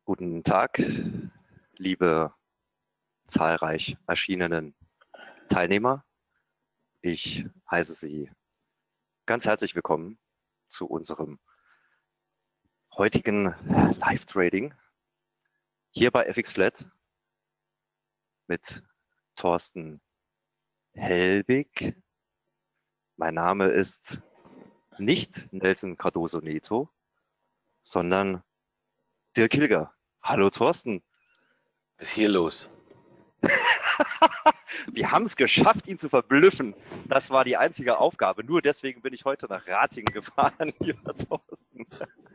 Guten Tag, liebe zahlreich erschienenen Teilnehmer. Ich heiße Sie ganz herzlich willkommen zu unserem heutigen Live-Trading hier bei FX Flat mit Thorsten Helbig. Mein Name ist nicht Nelson Cardoso Neto, sondern Dirk Hilger. Hallo Thorsten. Was ist hier los? Wir haben es geschafft, ihn zu verblüffen. Das war die einzige Aufgabe. Nur deswegen bin ich heute nach Ratingen gefahren, lieber Thorsten.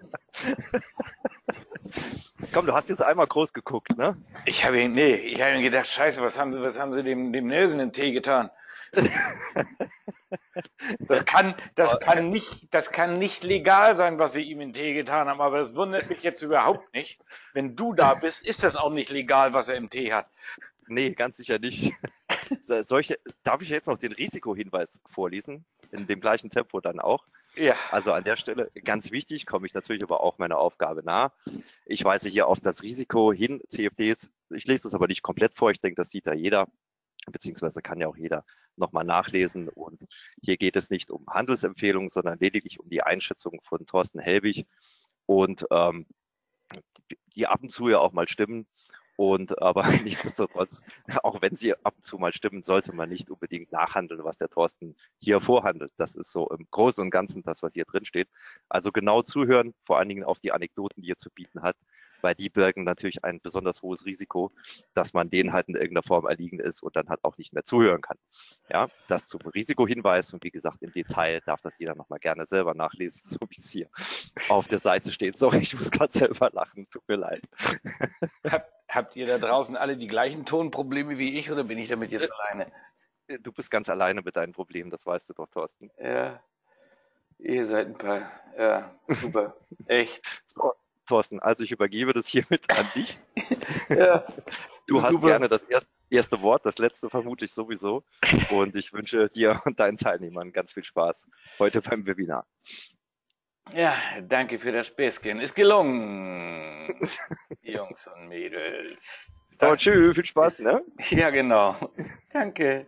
Komm, du hast jetzt einmal groß geguckt, ne? Ich habe mir gedacht, scheiße, was haben sie dem Nelson in den Tee getan? Das kann nicht legal sein, was sie ihm in den Tee getan haben, aber das wundert mich jetzt überhaupt nicht. Wenn du da bist, ist das auch nicht legal, was er im Tee hat. Nee, ganz sicher nicht. Darf ich jetzt noch den Risikohinweis vorlesen? In dem gleichen Tempo dann auch. Ja. Also an der Stelle, ganz wichtig, komme ich natürlich aber auch meiner Aufgabe nahe. Ich weise hier auf das Risiko hin, CFDs. Ich lese das aber nicht komplett vor. Ich denke, das sieht da jeder, beziehungsweise kann ja auch jeder nochmal nachlesen. Und hier geht es nicht um Handelsempfehlungen, sondern lediglich um die Einschätzung von Thorsten Helbig und die ab und zu ja auch mal stimmen. Und aber nichtsdestotrotz, auch wenn sie ab und zu mal stimmen, sollte man nicht unbedingt nachhandeln, was der Thorsten hier vorhandelt. Das ist so im Großen und Ganzen das, was hier drin steht. Also genau zuhören, vor allen Dingen auf die Anekdoten, die er zu bieten hat, weil die birgen natürlich ein besonders hohes Risiko, dass man denen halt in irgendeiner Form erliegen ist und dann halt auch nicht mehr zuhören kann. Ja, das zum Risikohinweis und wie gesagt, im Detail darf das jeder nochmal gerne selber nachlesen, so wie es hier auf der Seite steht. Sorry, ich muss gerade selber lachen, tut mir leid. Habt ihr da draußen alle die gleichen Tonprobleme wie ich oder bin ich damit jetzt alleine? Du bist ganz alleine mit deinen Problemen, das weißt du doch, Thorsten. Ja, ihr seid ein paar. Ja, super. Echt. So, Thorsten, also ich übergebe das hiermit an dich. Ja, Du hast super. gerne das erste Wort, das letzte vermutlich sowieso. Und ich wünsche dir und deinen Teilnehmern ganz viel Spaß heute beim Webinar. Ja, danke für das Späßchen. Ist gelungen, Jungs und Mädels. So, tschüss, viel Spaß, ne? Ja, genau. Danke.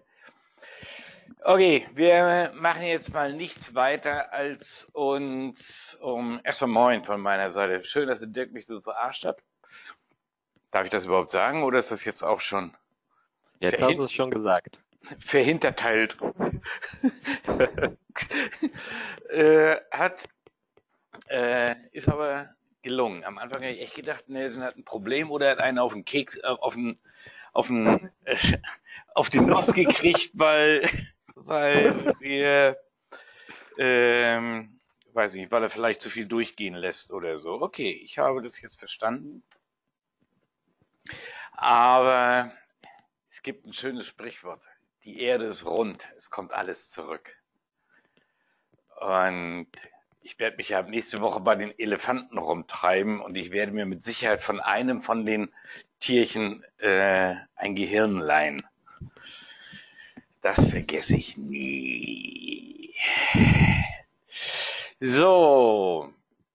Okay, wir machen jetzt mal nichts weiter, als uns erstmal Moin von meiner Seite. Schön, dass der Dirk mich so verarscht hat. Darf ich das überhaupt sagen oder ist das jetzt auch schon Jetzt hast du es schon gesagt. verhinterteilt? Ist aber gelungen. Am Anfang habe ich echt gedacht, Nelson hat ein Problem oder hat einen auf den Keks, auf die Nuss gekriegt, weil wir, weiß nicht, weil er vielleicht zu viel durchgehen lässt oder so. Okay, ich habe das jetzt verstanden. Aber es gibt ein schönes Sprichwort. Die Erde ist rund, es kommt alles zurück. Und ich werde mich ja nächste Woche bei den Elefanten rumtreiben und ich werde mir mit Sicherheit von einem von den Tierchen ein Gehirn leihen. Das vergesse ich nie. So.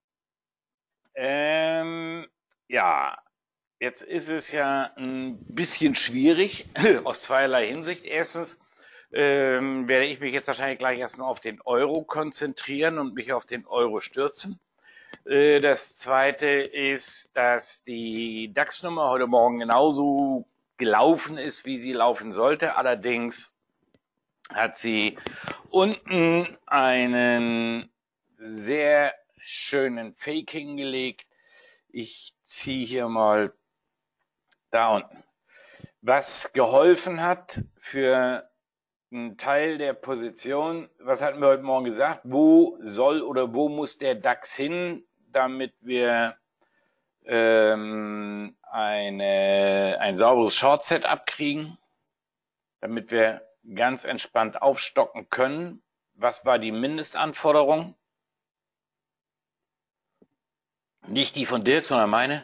Ja, jetzt ist es ja ein bisschen schwierig aus zweierlei Hinsicht. Erstens werde ich mich jetzt wahrscheinlich gleich erstmal auf den Euro konzentrieren und mich auf den Euro stürzen. Das zweite ist, dass die DAX-Nummer heute Morgen genauso gelaufen ist, wie sie laufen sollte. Allerdings hat sie unten einen sehr schönen Fake hingelegt. Ich ziehe hier mal da unten. Was geholfen hat für einen Teil der Position, was hatten wir heute Morgen gesagt? Wo soll oder wo muss der DAX hin, damit wir ein sauberes Short-Setup kriegen, damit wir ganz entspannt aufstocken können? Was war die Mindestanforderung? Nicht die von Dirk, sondern meine.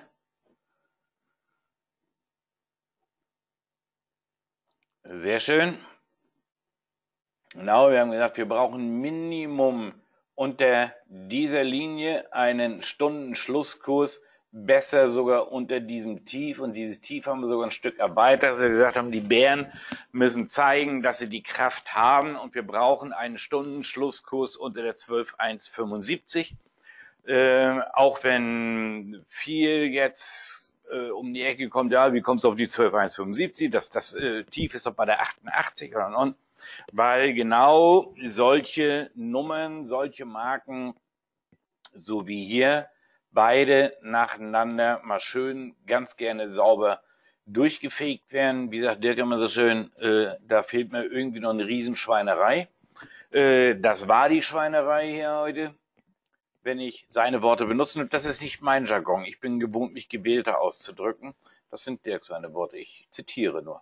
Sehr schön. Genau, wir haben gesagt, wir brauchen Minimum unter dieser Linie einen Stundenschlusskurs besser sogar unter diesem Tief, und dieses Tief haben wir sogar ein Stück erweitert, dass wir gesagt haben, die Bären müssen zeigen, dass sie die Kraft haben, und wir brauchen einen Stundenschlusskurs unter der 12,175. Auch wenn viel jetzt um die Ecke kommt, ja, wie kommt es auf die 12,175? Das Tief ist doch bei der 88 oder non, weil genau solche Nummern, solche Marken, so wie hier, beide nacheinander mal schön, ganz gerne sauber durchgefegt werden. Wie sagt Dirk immer so schön, da fehlt mir irgendwie noch eine Riesenschweinerei. Das war die Schweinerei hier heute, wenn ich seine Worte benutze. Und das ist nicht mein Jargon. Ich bin gewohnt, mich gewählter auszudrücken. Das sind Dirk seine Worte. Ich zitiere nur.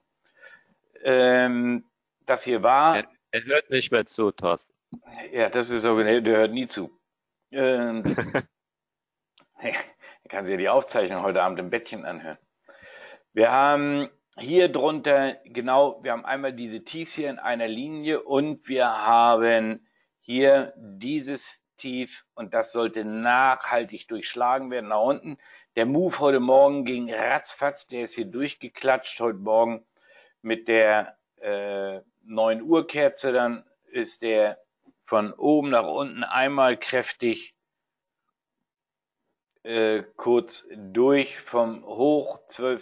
Das hier war... Er hört nicht mehr zu, Thorsten. Ja, das ist so, der hört nie zu. Er kann sich ja die Aufzeichnung heute Abend im Bettchen anhören. Wir haben hier drunter, genau, wir haben einmal diese Tiefs hier in einer Linie, und wir haben hier dieses Tief, und das sollte nachhaltig durchschlagen werden nach unten. Der Move heute Morgen ging ratzfatz, der ist hier durchgeklatscht heute Morgen mit der 9 Uhr Kerze, dann ist der von oben nach unten einmal kräftig kurz durch vom Hoch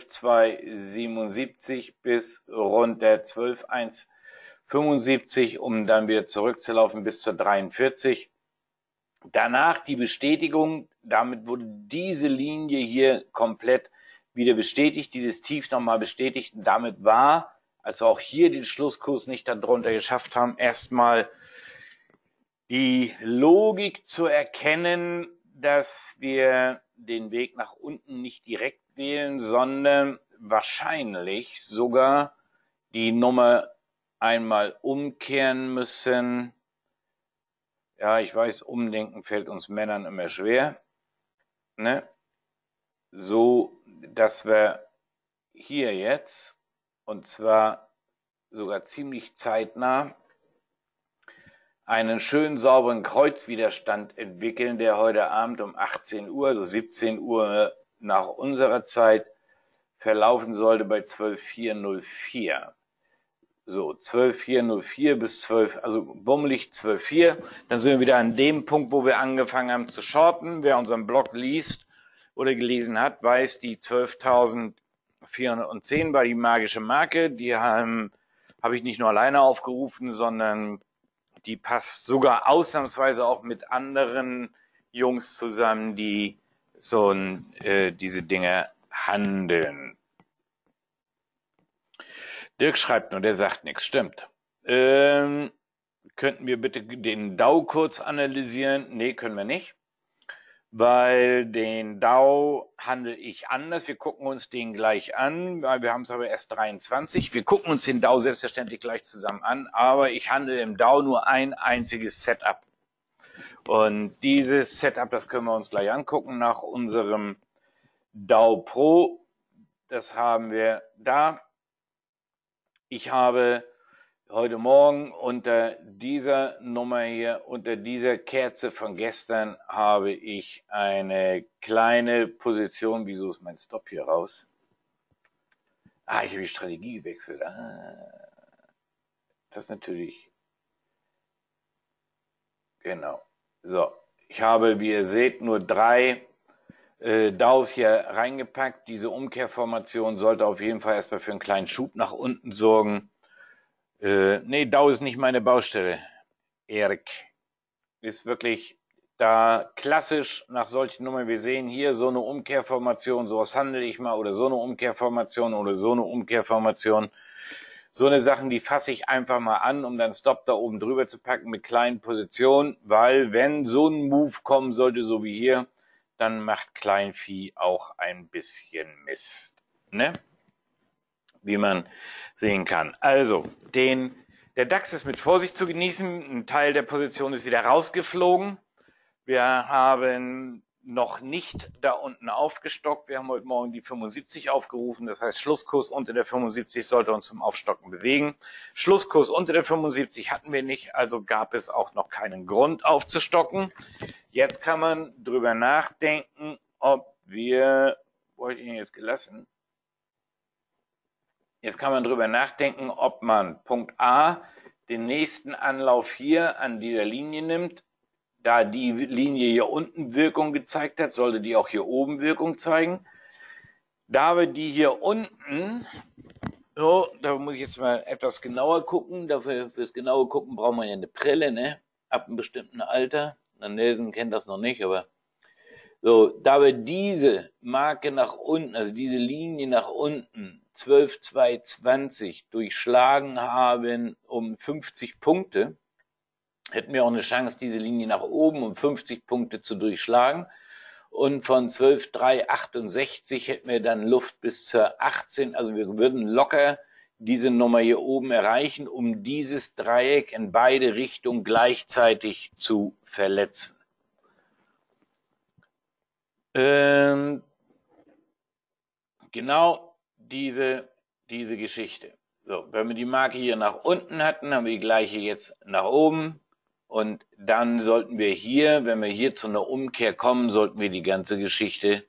12,277 bis runter 12,175, um dann wieder zurückzulaufen bis zur 43. Danach die Bestätigung, damit wurde diese Linie hier komplett wieder bestätigt, dieses Tief nochmal bestätigt, und damit war, als wir auch hier den Schlusskurs nicht darunter geschafft haben, erstmal die Logik zu erkennen, dass wir den Weg nach unten nicht direkt wählen, sondern wahrscheinlich sogar die Nummer einmal umkehren müssen. Ja, ich weiß, umdenken fällt uns Männern immer schwer, ne? So, dass wir hier jetzt, und zwar sogar ziemlich zeitnah, einen schönen sauberen Kreuzwiderstand entwickeln, der heute Abend um 18 Uhr, also 17 Uhr nach unserer Zeit, verlaufen sollte bei 12,404. So, 12,404 bis 12, also bummelig 12,4. Dann sind wir wieder an dem Punkt, wo wir angefangen haben zu shorten. Wer unseren Blog liest oder gelesen hat, weiß, die 12.410 war die magische Marke. Die habe ich nicht nur alleine aufgerufen, sondern die passt sogar ausnahmsweise auch mit anderen Jungs zusammen, die so diese Dinge handeln. Dirk schreibt nur, der sagt nichts. Stimmt. Könnten wir bitte den Dow kurz analysieren? Nee, können wir nicht. Weil den Dow handle ich anders. Wir gucken uns den gleich an. Wir haben es aber erst 23. Wir gucken uns den Dow selbstverständlich gleich zusammen an. Aber ich handle im Dow nur ein einziges Setup. Und dieses Setup, das können wir uns gleich angucken nach unserem Dow Pro. Das haben wir da. Ich habe heute Morgen unter dieser Nummer hier, unter dieser Kerze von gestern, habe ich eine kleine Position. Wieso ist mein Stop hier raus? Ich habe die Strategie gewechselt. Das ist natürlich... Genau. So, ich habe, wie ihr seht, nur 3 Dows hier reingepackt. Diese Umkehrformation sollte auf jeden Fall erstmal für einen kleinen Schub nach unten sorgen. Nee, Dow ist nicht meine Baustelle. Erik ist wirklich da klassisch nach solchen Nummern. Wir sehen hier so eine Umkehrformation, sowas handle ich mal, oder so eine Umkehrformation oder so eine Umkehrformation. So eine Sachen, die fasse ich einfach mal an, um dann Stop da oben drüber zu packen mit kleinen Positionen, weil wenn so ein Move kommen sollte, so wie hier, dann macht Kleinvieh auch ein bisschen Mist, ne? Wie man sehen kann. Also, der DAX ist mit Vorsicht zu genießen. Ein Teil der Position ist wieder rausgeflogen. Wir haben noch nicht da unten aufgestockt. Wir haben heute Morgen die 75 aufgerufen. Das heißt, Schlusskurs unter der 75 sollte uns zum Aufstocken bewegen. Schlusskurs unter der 75 hatten wir nicht, also gab es auch noch keinen Grund aufzustocken. Jetzt kann man drüber nachdenken, ob wo habe ich ihn jetzt gelassen? Jetzt kann man drüber nachdenken, ob man Punkt A den nächsten Anlauf hier an dieser Linie nimmt. Da die Linie hier unten Wirkung gezeigt hat, sollte die auch hier oben Wirkung zeigen. Da wir die hier unten, so, da muss ich jetzt mal etwas genauer gucken. Dafür, fürs genaue Gucken braucht man ja eine Brille, ne? Ab einem bestimmten Alter. Na, Nelson kennt das noch nicht, aber so, da wir diese Marke nach unten, also diese Linie nach unten, 12,220 durchschlagen haben um 50 Punkte, hätten wir auch eine Chance, diese Linie nach oben um 50 Punkte zu durchschlagen. Und von 12,368 hätten wir dann Luft bis zur 18. Also wir würden locker diese Nummer hier oben erreichen, um dieses Dreieck in beide Richtungen gleichzeitig zu verletzen. Genau diese Geschichte. So, wenn wir die Marke hier nach unten hatten, haben wir die gleiche jetzt nach oben. Und dann sollten wir hier, wenn wir hier zu einer Umkehr kommen, sollten wir die ganze Geschichte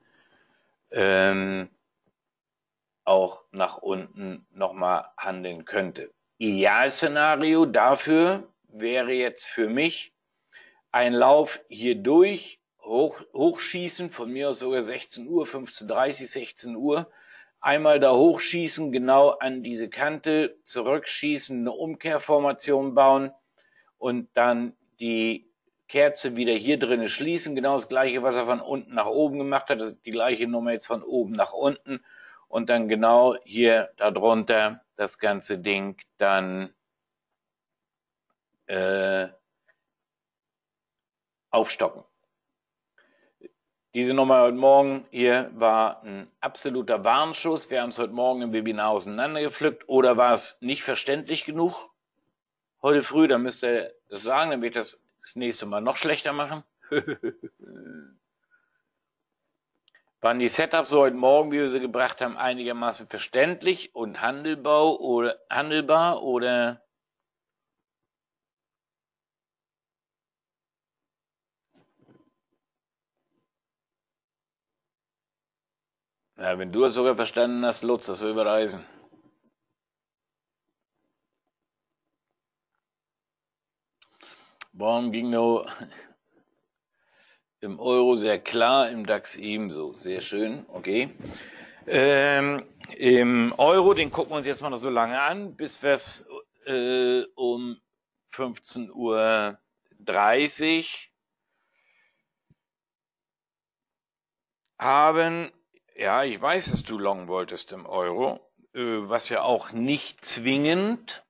auch nach unten nochmal handeln könnte. Idealszenario dafür wäre jetzt für mich ein Lauf hier durch, hochschießen, von mir aus sogar 16 Uhr, 15:30, 16 Uhr, einmal da hochschießen, genau an diese Kante, zurückschießen, eine Umkehrformation bauen und dann die Kerze wieder hier drinnen schließen, genau das gleiche, was er von unten nach oben gemacht hat, das ist die gleiche Nummer jetzt von oben nach unten und dann genau hier darunter das ganze Ding dann aufstocken. Diese Nummer heute Morgen hier war ein absoluter Warnschuss. Wir haben es heute Morgen im Webinar auseinandergepflückt. Oder war es nicht verständlich genug? Heute früh, dann müsst ihr das sagen, dann wird das nächste Mal noch schlechter machen. Waren die Setups so heute Morgen, wie wir sie gebracht haben, einigermaßen verständlich und handelbar oder ja, wenn du es sogar verstanden hast, Lutz, das will überreisen. Warum ging nur im Euro sehr klar, im DAX ebenso? Sehr schön, okay. Im Euro, den gucken wir uns jetzt mal noch so lange an, bis wir es um 15:30 Uhr haben. Ja, ich weiß, dass du long wolltest im Euro, was ja auch nicht zwingend,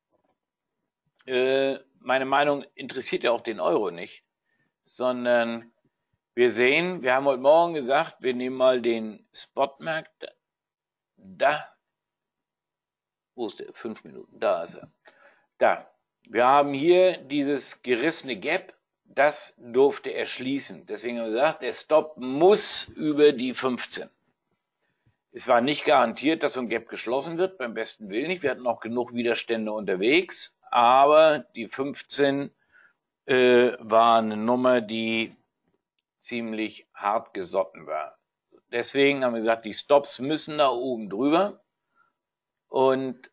meine Meinung interessiert ja auch den Euro nicht, sondern wir sehen, wir haben heute Morgen gesagt, wir nehmen mal den Spotmarkt, da, wo ist der? 5 Minuten, da ist er. Da, wir haben hier dieses gerissene Gap, das durfte er schließen. Deswegen haben wir gesagt, der Stop muss über die 15. Es war nicht garantiert, dass so ein Gap geschlossen wird, beim besten Willen nicht. Wir hatten auch genug Widerstände unterwegs, aber die 15 war eine Nummer, die ziemlich hart gesotten war. Deswegen haben wir gesagt, die Stops müssen da oben drüber. Und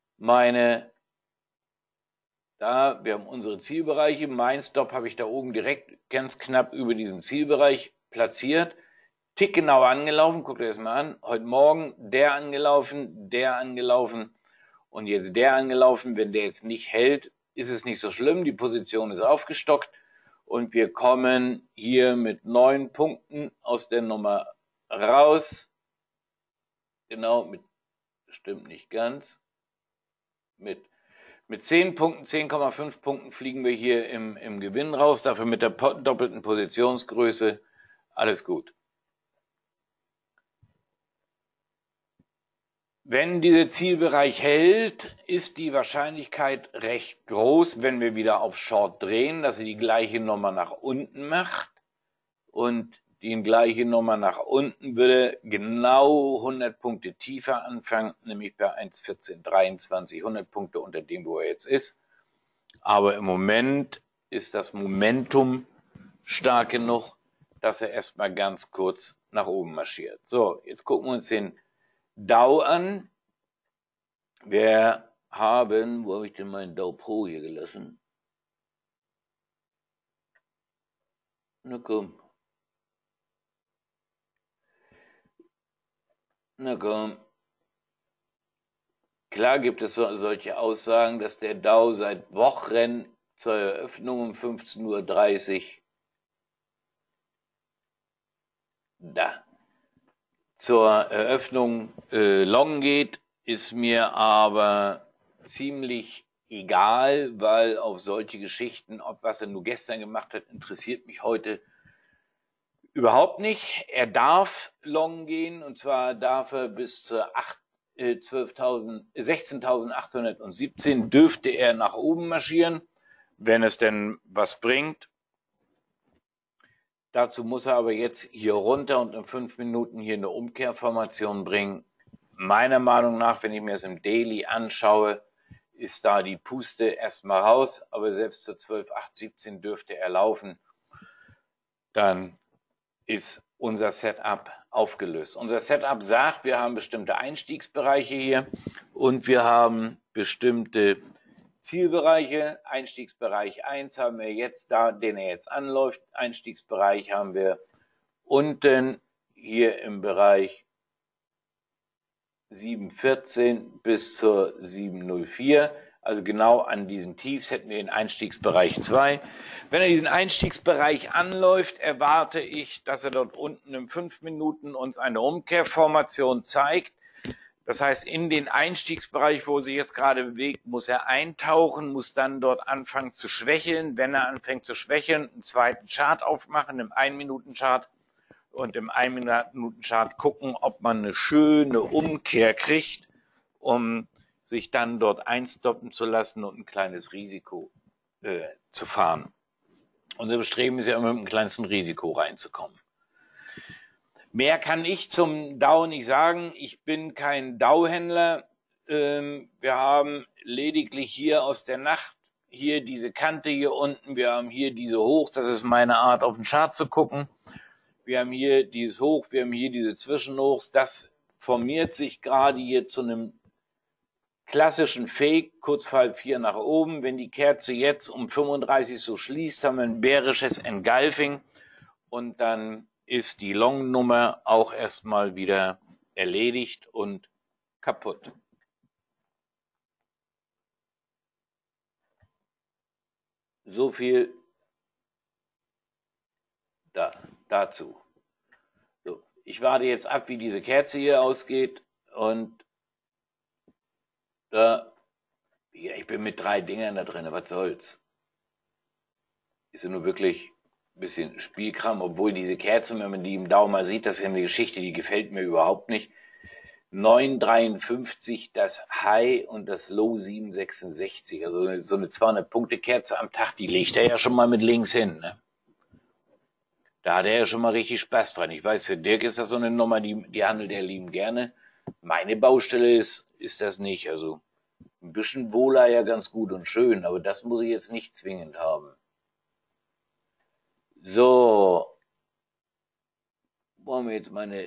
wir haben unsere Zielbereiche. Mein Stop habe ich da oben direkt ganz knapp über diesem Zielbereich platziert. Tick genau angelaufen, guckt euch das mal an. Heute Morgen der angelaufen und jetzt der angelaufen. Wenn der jetzt nicht hält, ist es nicht so schlimm. Die Position ist aufgestockt und wir kommen hier mit 9 Punkten aus der Nummer raus. Genau, stimmt nicht ganz. Mit 10 Punkten, 10,5 Punkten fliegen wir hier im Gewinn raus, dafür mit der doppelten Positionsgröße. Alles gut. Wenn dieser Zielbereich hält, ist die Wahrscheinlichkeit recht groß, wenn wir wieder auf Short drehen, dass sie die gleiche Nummer nach unten macht. Und die gleiche Nummer nach unten würde genau 100 Punkte tiefer anfangen, nämlich bei 1,1423, 100 Punkte unter dem, wo er jetzt ist. Aber im Moment ist das Momentum stark genug, dass er erstmal ganz kurz nach oben marschiert. So, jetzt gucken wir uns den Dow an. Wir haben, wo habe ich denn meinen Dow Pro hier gelassen? Na komm. Na komm. Klar gibt es solche Aussagen, dass der Dow seit Wochen zur Eröffnung um 15:30 Uhr da zur Eröffnung long geht, ist mir aber ziemlich egal, weil auf solche Geschichten, ob was er nur gestern gemacht hat, interessiert mich heute überhaupt nicht. Er darf long gehen, und zwar darf er bis zur 16.817 dürfte er nach oben marschieren, wenn es denn was bringt. Dazu muss er aber jetzt hier runter und in 5 Minuten hier eine Umkehrformation bringen. Meiner Meinung nach, wenn ich mir es im Daily anschaue, ist da die Puste erstmal raus, aber selbst zur 12.817 dürfte er laufen. Dann ist unser Setup aufgelöst. Unser Setup sagt, wir haben bestimmte Einstiegsbereiche hier und wir haben bestimmte Zielbereiche. Einstiegsbereich 1 haben wir jetzt da, den er jetzt anläuft. Einstiegsbereich haben wir unten hier im Bereich 7,14 bis zur 7,04. Also genau an diesen Tiefs hätten wir den Einstiegsbereich 2. Wenn er diesen Einstiegsbereich anläuft, erwarte ich, dass er dort unten in 5 Minuten uns eine Umkehrformation zeigt. Das heißt, in den Einstiegsbereich, wo sie jetzt gerade bewegt, muss er eintauchen, muss dann dort anfangen zu schwächeln. Wenn er anfängt zu schwächeln, einen zweiten Chart aufmachen, im 1-Minuten-Chart. Und im 1-Minuten-Chart gucken, ob man eine schöne Umkehr kriegt, um sich dann dort einstoppen zu lassen und ein kleines Risiko zu fahren. Unser Bestreben ist ja immer mit einem kleinsten Risiko reinzukommen. Mehr kann ich zum Dow nicht sagen. Ich bin kein Dow-Händler. Wir haben lediglich hier aus der Nacht hier diese Kante hier unten. Wir haben hier diese Hochs. Das ist meine Art, auf den Chart zu gucken. Wir haben hier dieses Hoch. Wir haben hier diese Zwischenhochs. Das formiert sich gerade hier zu einem klassischen Fake, kurz vor 4 nach oben. Wenn die Kerze jetzt um 35 so schließt, haben wir ein bärisches Engulfing und dann ist die Long-Nummer auch erstmal wieder erledigt und kaputt. So viel dazu. So, ich warte jetzt ab, wie diese Kerze hier ausgeht und ich bin mit 3 Dingern da drin, was soll's. Ist ja nur wirklich ein bisschen Spielkram, obwohl diese Kerzen, wenn man die im Daumen mal sieht, das ist ja eine Geschichte, die gefällt mir überhaupt nicht. 9,53 das High und das Low 7,66. Also so eine 200-Punkte-Kerze am Tag, die legt er ja schon mal mit links hin. Ne? Da hat er ja schon mal richtig Spaß dran. Ich weiß, für Dirk ist das so eine Nummer, die handelt er liebend gerne. Meine Baustelle ist das nicht. Also ein bisschen Wohler ja ganz gut und schön, aber das muss ich jetzt nicht zwingend haben. So, wo haben wir jetzt meine...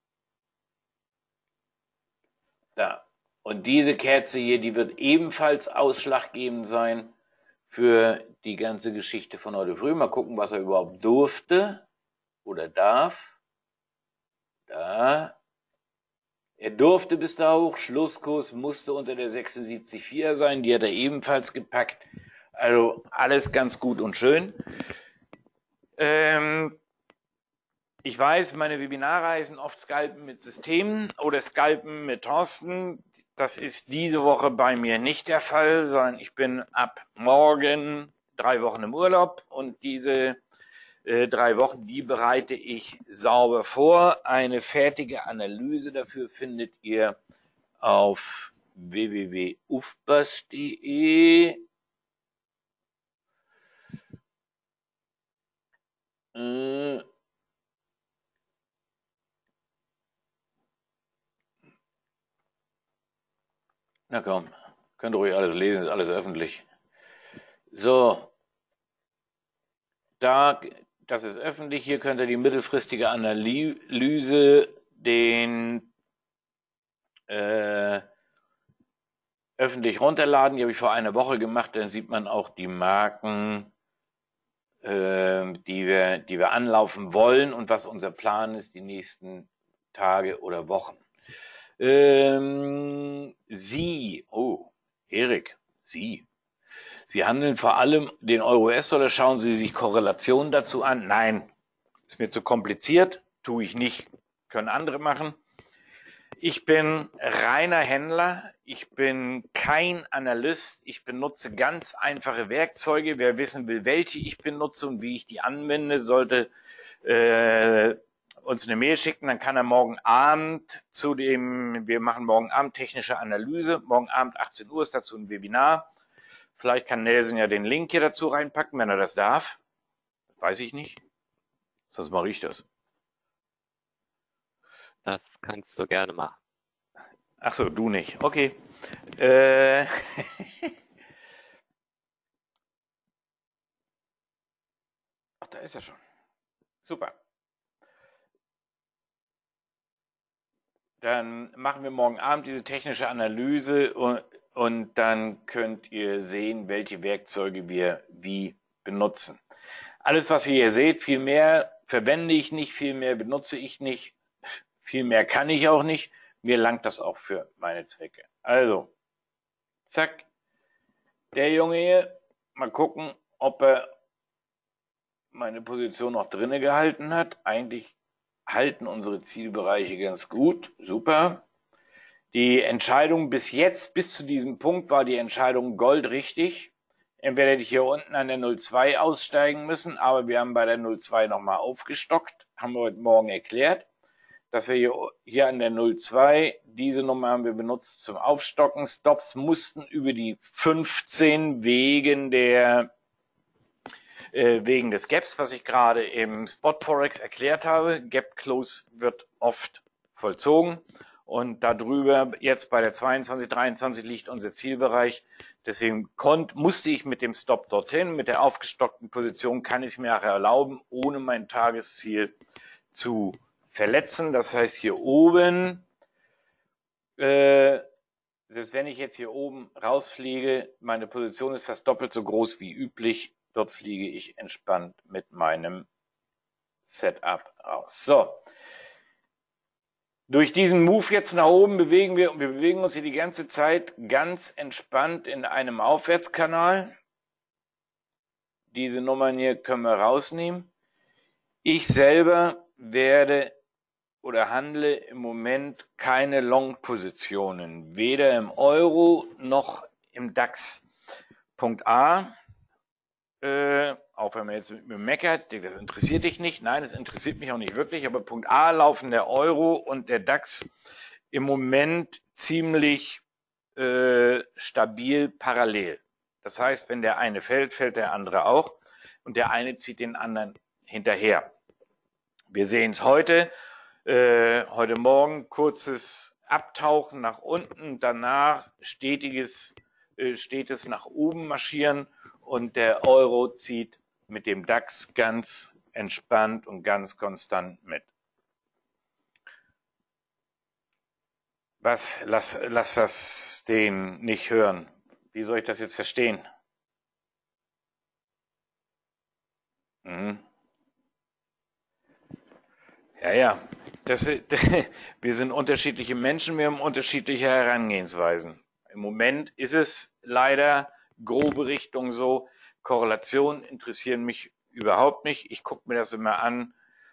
Da. Und diese Kerze hier, die wird ebenfalls ausschlaggebend sein für die ganze Geschichte von heute früh. Mal gucken, was er überhaupt durfte oder darf. Da. Er durfte bis da hoch. Schlusskurs musste unter der 76,4 sein. Die hat er ebenfalls gepackt. Also alles ganz gut und schön. Ich weiß, meine Webinare heißen oft Scalpen mit Systemen oder Scalpen mit Thorsten. Das ist diese Woche bei mir nicht der Fall, sondern ich bin ab morgen 3 Wochen im Urlaub und diese 3 Wochen, die bereite ich sauber vor. Eine fertige Analyse dafür findet ihr auf www.ufbas.de. Na komm, könnt ihr ruhig alles lesen, ist alles öffentlich. So, da das ist öffentlich. Hier könnt ihr die mittelfristige Analyse öffentlich runterladen. Die habe ich vor einer Woche gemacht. Dann sieht man auch die Marken, die wir anlaufen wollen und was unser Plan ist die nächsten Tage oder Wochen. Erik, Sie handeln vor allem den Euro-US oder schauen Sie sich Korrelationen dazu an? Nein, ist mir zu kompliziert, tue ich nicht, können andere machen. Ich bin reiner Händler, ich bin kein Analyst, ich benutze ganz einfache Werkzeuge. Wer wissen will, welche ich benutze und wie ich die anwende, sollte uns eine Mail schicken, dann kann er morgen Abend wir machen morgen Abend technische Analyse, morgen Abend 18 Uhr ist dazu ein Webinar. Vielleicht kann Nelson ja den Link hier dazu reinpacken, wenn er das darf. Weiß ich nicht. Sonst mache ich das. Das kannst du gerne machen. Ach so, du nicht. Okay. Ach, da ist er schon. Super. Dann machen wir morgen Abend diese technische Analyse und dann könnt ihr sehen, welche Werkzeuge wir wie benutzen. Alles, was ihr hier seht, viel mehr verwende ich nicht, viel mehr benutze ich nicht, viel mehr kann ich auch nicht. Mir langt das auch für meine Zwecke. Also, zack, der Junge hier, mal gucken, ob er meine Position noch drinne gehalten hat. Eigentlich halten unsere Zielbereiche ganz gut, super. Die Entscheidung bis jetzt, bis zu diesem Punkt, war die Entscheidung goldrichtig. Entweder hätte ich hier unten an der 02 aussteigen müssen, aber wir haben bei der 02 nochmal aufgestockt, haben wir heute Morgen erklärt, dass wir hier an der 02, diese Nummer haben wir benutzt zum Aufstocken. Stops mussten über die 15 wegen des Gaps, was ich gerade im Spot Forex erklärt habe. Gap Close wird oft vollzogen und darüber jetzt bei der 22, 23 liegt unser Zielbereich. Deswegen musste ich mit dem Stop dorthin, mit der aufgestockten Position kann ich es mir nachher erlauben, ohne mein Tagesziel zu verletzen. Das heißt hier oben, selbst wenn ich jetzt hier oben rausfliege, meine Position ist fast doppelt so groß wie üblich. Dort fliege ich entspannt mit meinem Setup raus. So. Durch diesen Move jetzt nach oben bewegen wir uns hier die ganze Zeit ganz entspannt in einem Aufwärtskanal. Diese Nummern hier können wir rausnehmen. Ich selber werde oder handle im Moment keine Long-Positionen, weder im Euro noch im DAX. Punkt A. Auch wenn man jetzt mit mir meckert, das interessiert dich nicht. Nein, das interessiert mich auch nicht wirklich. Aber Punkt A laufen der Euro und der DAX im Moment ziemlich stabil parallel. Das heißt, wenn der eine fällt, fällt der andere auch. Und der eine zieht den anderen hinterher. Wir sehen es heute Morgen, kurzes Abtauchen nach unten, danach stetes nach oben marschieren. Und der Euro zieht mit dem DAX ganz entspannt und ganz konstant mit. Lass das den nicht hören. Wie soll ich das jetzt verstehen? Ja. Wir sind unterschiedliche Menschen, wir haben unterschiedliche Herangehensweisen. Im Moment ist es leider grobe Richtung so. Korrelationen interessieren mich überhaupt nicht. Ich gucke mir das immer an.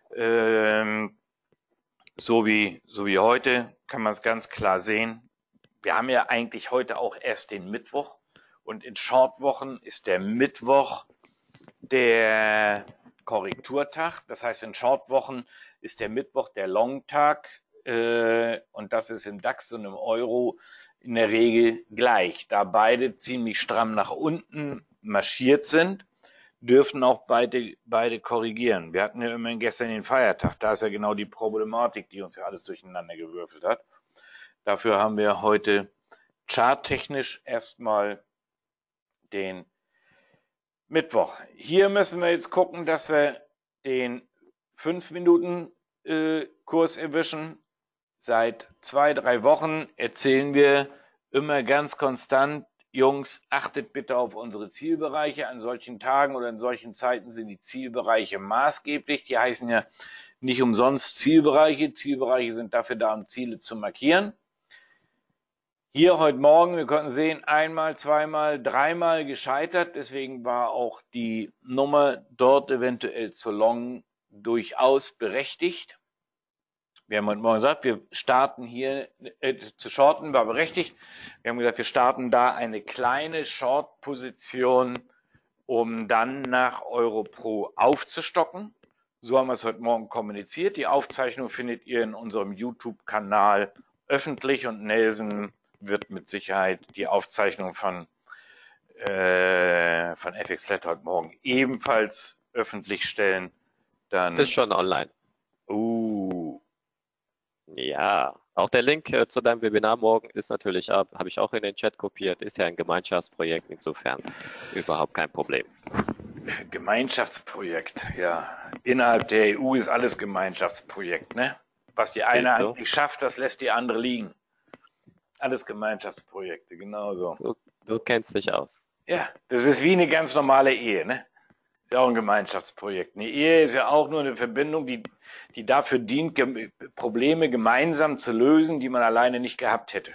So wie heute kann man es ganz klar sehen. Wir haben ja eigentlich heute auch erst den Mittwoch. Und in Shortwochen ist der Mittwoch der Korrekturtag. Das heißt, in Shortwochen ist der Mittwoch der Longtag. Und das ist im DAX und im Euro in der Regel gleich. Da beide ziemlich stramm nach unten marschiert sind, dürfen auch beide korrigieren. Wir hatten ja immerhin gestern den Feiertag. Da ist ja genau die Problematik, die uns ja alles durcheinander gewürfelt hat. Dafür haben wir heute charttechnisch erstmal den Mittwoch. Hier müssen wir jetzt gucken, dass wir den 5-Minuten-Kurs erwischen. Seit 2-3 Wochen erzählen wir immer ganz konstant, Jungs, achtet bitte auf unsere Zielbereiche. An solchen Tagen oder in solchen Zeiten sind die Zielbereiche maßgeblich. Die heißen ja nicht umsonst Zielbereiche. Zielbereiche sind dafür da, um Ziele zu markieren. Hier heute Morgen, wir konnten sehen, einmal, zweimal, dreimal gescheitert. Deswegen war auch die Nummer dort eventuell zu long durchaus berechtigt. Wir haben heute Morgen gesagt, wir starten hier, zu shorten war berechtigt. Wir haben gesagt, wir starten da eine kleine Short-Position, um dann nach EuroPro aufzustocken. So haben wir es heute Morgen kommuniziert. Die Aufzeichnung findet ihr in unserem YouTube-Kanal öffentlich und Nelson wird mit Sicherheit die Aufzeichnung von FXlet heute Morgen ebenfalls öffentlich stellen. Dann Ist schon online. Ja, auch der Link zu deinem Webinar morgen ist natürlich, habe ich auch in den Chat kopiert, ist ja ein Gemeinschaftsprojekt, insofern überhaupt kein Problem. Gemeinschaftsprojekt, ja. Innerhalb der EU ist alles Gemeinschaftsprojekt, ne? Was die eine Hand nicht schafft, das lässt die andere liegen. Alles Gemeinschaftsprojekte, genauso. Du kennst dich aus. Ja, das ist wie eine ganz normale Ehe, ne? Ist ja auch ein Gemeinschaftsprojekt. Eine Ehe ist ja auch nur eine Verbindung, die dafür dient, Probleme gemeinsam zu lösen, die man alleine nicht gehabt hätte.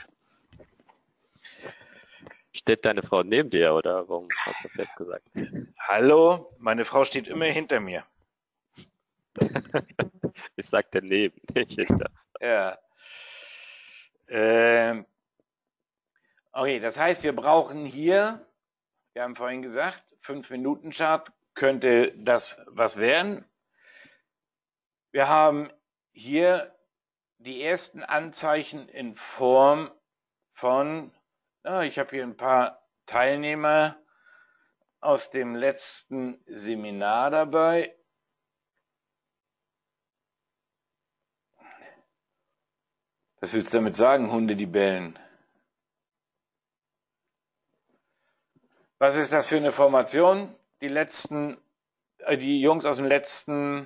Steht deine Frau neben dir oder warum hast du das jetzt gesagt? Hallo, meine Frau steht immer hinter mir. Ich sagte neben, nicht hinter. Ja. Okay, das heißt, wir brauchen hier, wir haben vorhin gesagt, 5-Minuten-Chart könnte das was werden. Wir haben hier die ersten Anzeichen in Form von, ich habe hier ein paar Teilnehmer aus dem letzten Seminar dabei. Was willst du damit sagen, Hunde, die bellen? Was ist das für eine Formation? Die Jungs aus dem letzten,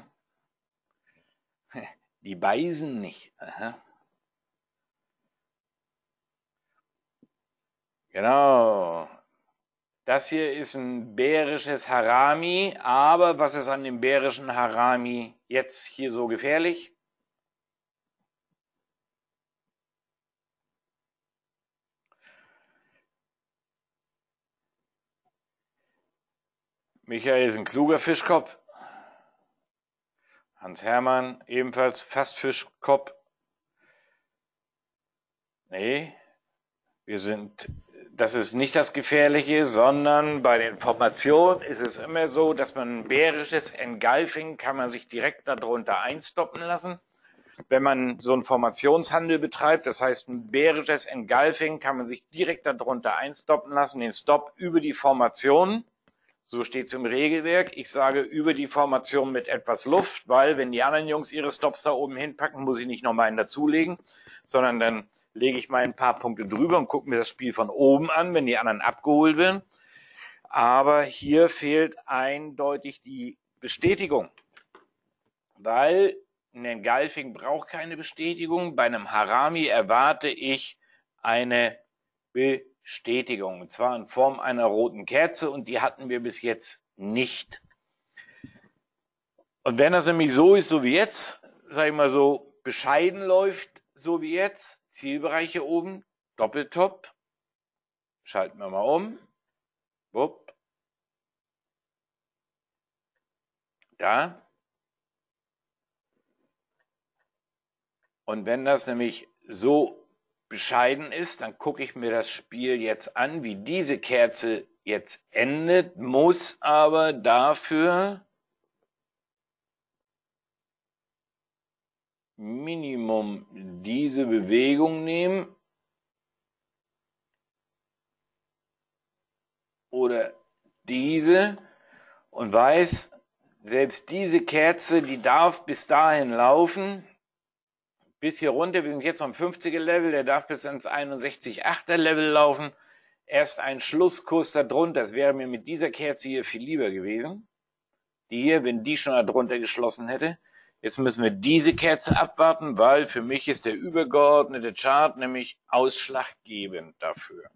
die beißen nicht. Aha. Genau. Das hier ist ein bärisches Harami, aber was ist an dem bärischen Harami jetzt hier so gefährlich? Michael ist ein kluger Fischkopf. Hans-Hermann ebenfalls fast Fischkopf. Nee, das ist nicht das Gefährliche, sondern bei den Formationen ist es immer so, dass man ein bärisches Engulfing kann man sich direkt darunter einstoppen lassen. Wenn man so einen Formationshandel betreibt, das heißt ein bärisches Engulfing, kann man sich direkt darunter einstoppen lassen, den Stop über die Formation. So steht es im Regelwerk. Ich sage über die Formation mit etwas Luft, weil wenn die anderen Jungs ihre Stops da oben hinpacken, muss ich nicht noch mal einen dazulegen, sondern dann lege ich mal ein paar Punkte drüber und gucke mir das Spiel von oben an, wenn die anderen abgeholt werden. Aber hier fehlt eindeutig die Bestätigung, weil ein Engulfing braucht keine Bestätigung. Bei einem Harami erwarte ich eine Bestätigung, und zwar in Form einer roten Kerze, und die hatten wir bis jetzt nicht. Und wenn das nämlich so ist, so wie jetzt, sage ich mal so, bescheiden läuft, so wie jetzt, Zielbereiche oben, Doppeltop, schalten wir mal um, wupp, da. Und wenn das nämlich so bescheiden ist, dann gucke ich mir das Spiel jetzt an, wie diese Kerze jetzt endet, muss aber dafür Minimum diese Bewegung nehmen oder diese und weiß, selbst diese Kerze, die darf bis dahin laufen, bis hier runter, wir sind jetzt am 50er Level, der darf bis ins 61,8er Level laufen. Erst ein Schlusskurs darunter, das wäre mir mit dieser Kerze hier viel lieber gewesen. Die hier, wenn die schon darunter geschlossen hätte. Jetzt müssen wir diese Kerze abwarten, weil für mich ist der übergeordnete Chart nämlich ausschlaggebend dafür.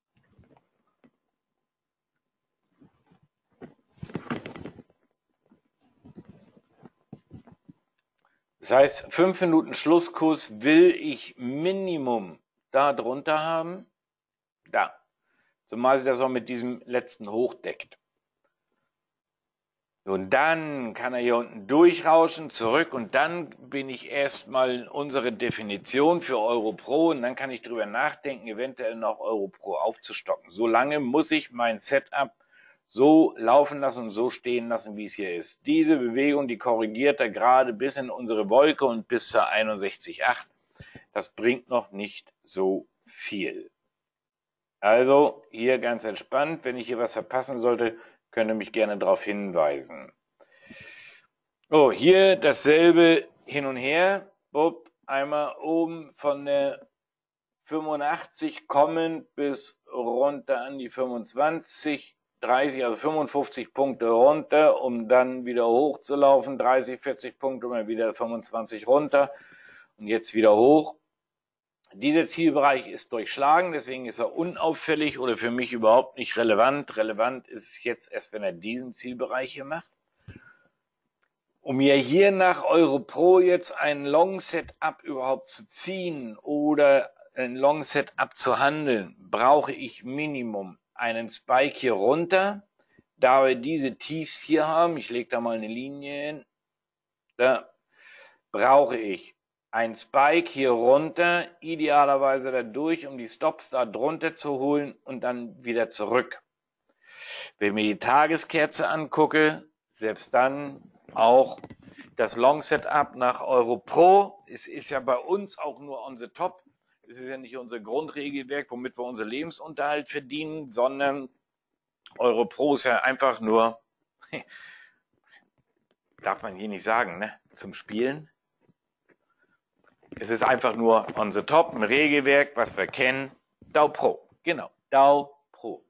Das heißt, 5 Minuten Schlusskurs will ich Minimum da drunter haben. Da. Zumal sie das auch mit diesem letzten Hoch deckt. Und dann kann er hier unten durchrauschen, zurück und dann bin ich erstmal in unsere Definition für EuroPro und dann kann ich drüber nachdenken, eventuell noch EuroPro aufzustocken. Solange muss ich mein Setup so laufen lassen und so stehen lassen, wie es hier ist. Diese Bewegung, die korrigiert er gerade bis in unsere Wolke und bis zur 61,8. Das bringt noch nicht so viel. Also hier ganz entspannt, wenn ich hier was verpassen sollte, könnt ihr mich gerne darauf hinweisen. Oh, hier dasselbe hin und her. Bob, einmal oben von der 85 kommend bis runter an die 25, 30, also 55 Punkte runter, um dann wieder hochzulaufen. 30, 40 Punkte, um dann wieder 25 runter und jetzt wieder hoch. Dieser Zielbereich ist durchschlagen, deswegen ist er unauffällig oder für mich überhaupt nicht relevant. Relevant ist es jetzt erst, wenn er diesen Zielbereich hier macht. Um mir hier nach EuroPro jetzt ein Long-Setup überhaupt zu ziehen oder ein Long-Setup zu handeln, brauche ich Minimum einen Spike hier runter. Da wir diese Tiefs hier haben, ich lege da mal eine Linie hin, da brauche ich ein Spike hier runter, idealerweise da durch, um die Stops da drunter zu holen und dann wieder zurück. Wenn ich mir die Tageskerze angucke, selbst dann auch das Long Setup nach EuroPro. Es ist ja bei uns auch nur on the top. Es ist ja nicht unser Grundregelwerk, womit wir unseren Lebensunterhalt verdienen, sondern EuroPro ist ja einfach nur, darf man hier nicht sagen, ne, zum Spielen. Es ist einfach nur on the top, ein Regelwerk, was wir kennen. Dow Pro. Genau, Dow Pro.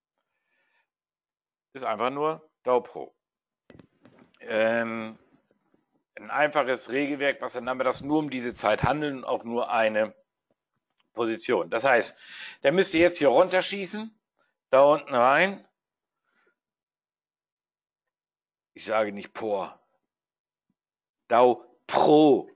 Ist einfach nur Dow Pro. Ein einfaches Regelwerk, was dann haben wir das nur um diese Zeit handeln und auch nur eine Position. Das heißt, der müsste jetzt hier runterschießen, da unten rein. Ich sage nicht Por. Dow Pro.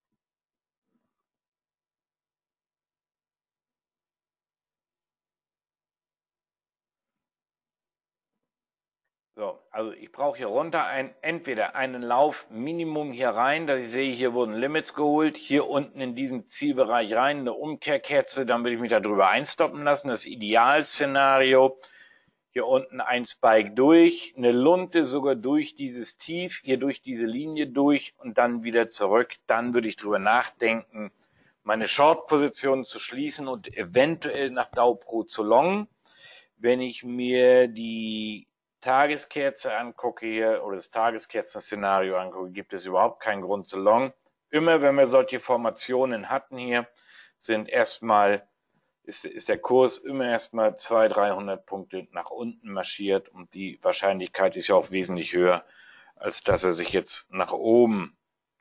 So, also ich brauche hier runter entweder einen Lauf Minimum hier rein, dass ich sehe, hier wurden Limits geholt, hier unten in diesen Zielbereich rein, eine Umkehrkerze, dann will ich mich darüber einstoppen lassen. Das Idealszenario, hier unten ein Spike durch, eine Lunte sogar durch dieses Tief, hier durch diese Linie durch und dann wieder zurück. Dann würde ich drüber nachdenken, meine Short-Position zu schließen und eventuell nach Dow Pro zu longen. Wenn ich mir die Tageskerze angucke hier oder das Tageskerzen-Szenario angucke, gibt es überhaupt keinen Grund zu long. Immer wenn wir solche Formationen hatten hier, sind erstmal, ist der Kurs immer erstmal 200, 300 Punkte nach unten marschiert und die Wahrscheinlichkeit ist ja auch wesentlich höher, als dass er sich jetzt nach oben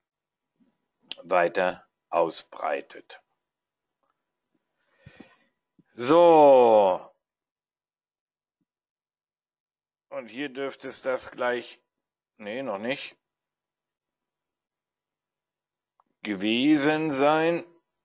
weiter ausbreitet. So. Und hier dürfte es das gleich, nee, noch nicht, gewesen sein.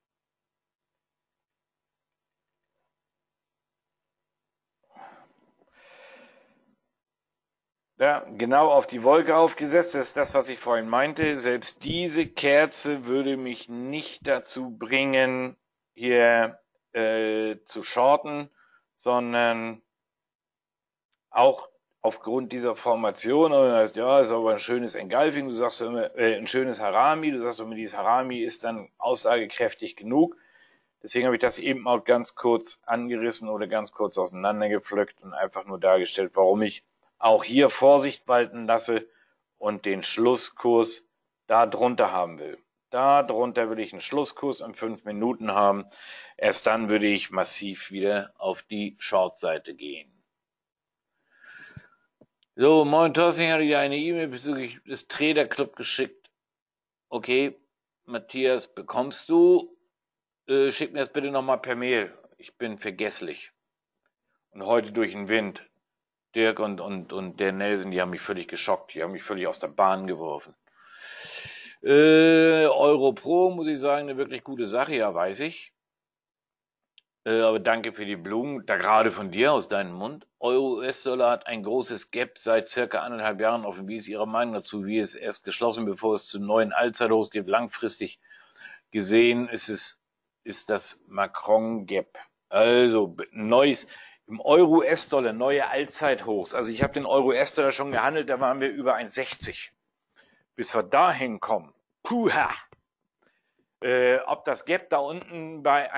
Ja, genau auf die Wolke aufgesetzt, das ist das, was ich vorhin meinte. Selbst diese Kerze würde mich nicht dazu bringen, hier zu shorten, sondern auch aufgrund dieser Formation, ja, ist aber ein schönes Engulfing, du sagst immer, ein schönes Harami, du sagst immer, dieses Harami ist dann aussagekräftig genug. Deswegen habe ich das eben auch ganz kurz angerissen oder ganz kurz auseinandergepflückt und einfach nur dargestellt, warum ich auch hier Vorsicht walten lasse und den Schlusskurs da drunter haben will. Da drunter will ich einen Schlusskurs in 5 Minuten haben. Erst dann würde ich massiv wieder auf die Short-Seite gehen. So, moin Thorsten, ich hatte dir eine E-Mail bezüglich des Trader Club geschickt. Okay, Matthias, bekommst du? Schick mir das bitte nochmal per Mail. Ich bin vergesslich. Und heute durch den Wind. Dirk und der Nelson, die haben mich völlig geschockt. Die haben mich völlig aus der Bahn geworfen. Europro, muss ich sagen, eine wirklich gute Sache, ja, weiß ich. Aber danke für die Blumen, da gerade von dir aus deinem Mund. Euro-US-Dollar hat ein großes Gap seit circa 1,5 Jahren offen. Wie ist Ihre Meinung dazu? Wie ist erst geschlossen, bevor es zu neuen Allzeithochs gibt? Langfristig gesehen ist das Macron-Gap. Also neues im Euro-US-Dollar, neue Allzeithochs. Also ich habe den Euro-US-Dollar schon gehandelt, da waren wir über 1,60. Bis wir dahin kommen. Puha! Ob das Gap da unten bei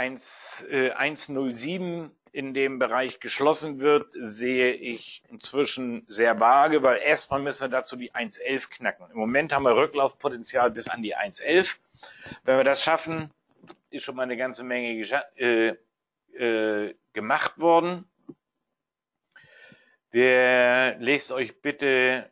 1,07 in dem Bereich geschlossen wird, sehe ich inzwischen sehr vage, weil erstmal müssen wir dazu die 1,11 knacken. Im Moment haben wir Rücklaufpotenzial bis an die 1,11. Wenn wir das schaffen, ist schon mal eine ganze Menge gemacht worden. Lest euch bitte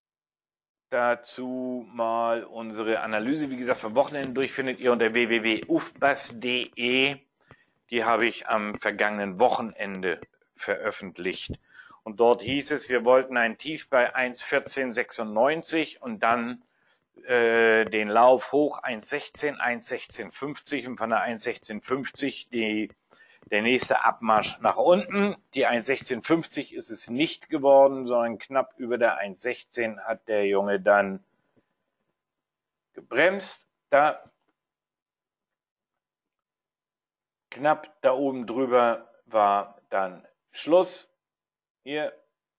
dazu mal unsere Analyse, wie gesagt, vom Wochenende durch, findet ihr unter www.ufbas.de. Die habe ich am vergangenen Wochenende veröffentlicht. Und dort hieß es, wir wollten ein Tief bei 1,1496 und dann den Lauf hoch 1,16, 1,1650 und von der 1,1650 der nächste Abmarsch nach unten. Die 1,1650 ist es nicht geworden, sondern knapp über der 1,16 hat der Junge dann gebremst. Da knapp da oben drüber war dann Schluss. Hier.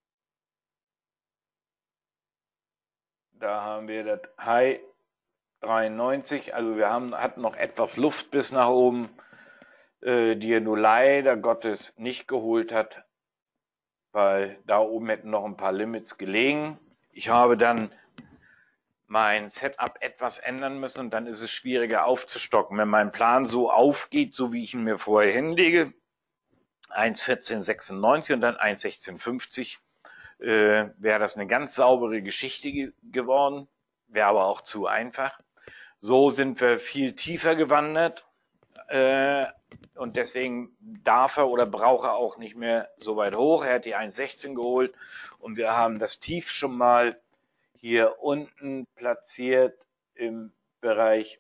Da haben wir das High 93. Also wir hatten noch etwas Luft bis nach oben, die er nur leider Gottes nicht geholt hat, weil da oben hätten noch ein paar Limits gelegen. Ich habe dann mein Setup etwas ändern müssen und dann ist es schwieriger aufzustocken. Wenn mein Plan so aufgeht, so wie ich ihn mir vorher hinlege, 1,1496 und dann 1,1650, wäre das eine ganz saubere Geschichte geworden, wäre aber auch zu einfach. So sind wir viel tiefer gewandert und deswegen darf er oder braucht er auch nicht mehr so weit hoch. Er hat die 1,16 geholt und wir haben das Tief schon mal hier unten platziert im Bereich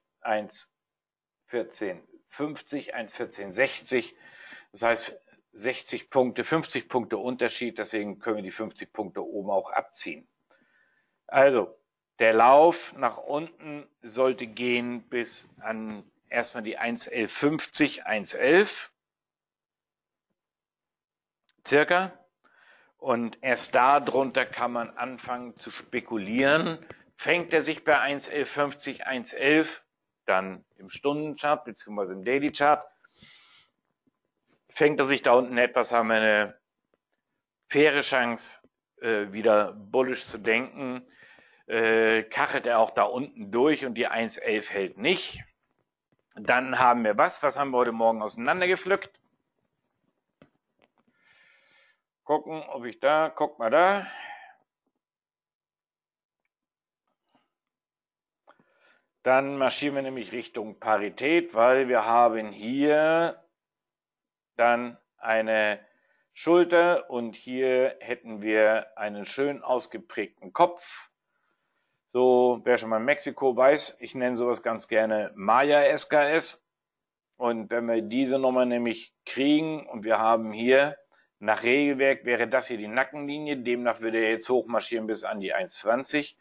1,1450, 1,1460. Das heißt 60 Punkte, 50 Punkte Unterschied, deswegen können wir die 50 Punkte oben auch abziehen. Also, der Lauf nach unten sollte gehen bis an erstmal die 1,1150, 1,11 circa. Und erst darunter kann man anfangen zu spekulieren. Fängt er sich bei 1,1150, 1,11, dann im Stundenchart bzw. im Daily Chart, fängt er sich da unten etwas, haben wir eine faire Chance, wieder bullish zu denken. Kachelt er auch da unten durch und die 1,11 hält nicht. Dann haben wir was haben wir heute Morgen auseinandergepflückt? Gucken, ob ich da, guck mal da. Dann marschieren wir nämlich Richtung Parität, weil wir haben hier dann eine Schulter und hier hätten wir einen schön ausgeprägten Kopf. So, wer schon mal in Mexiko weiß, ich nenne sowas ganz gerne Maya SKS. Und wenn wir diese Nummer nämlich kriegen und wir haben hier nach Regelwerk wäre das hier die Nackenlinie, demnach würde er jetzt hochmarschieren bis an die 1,20.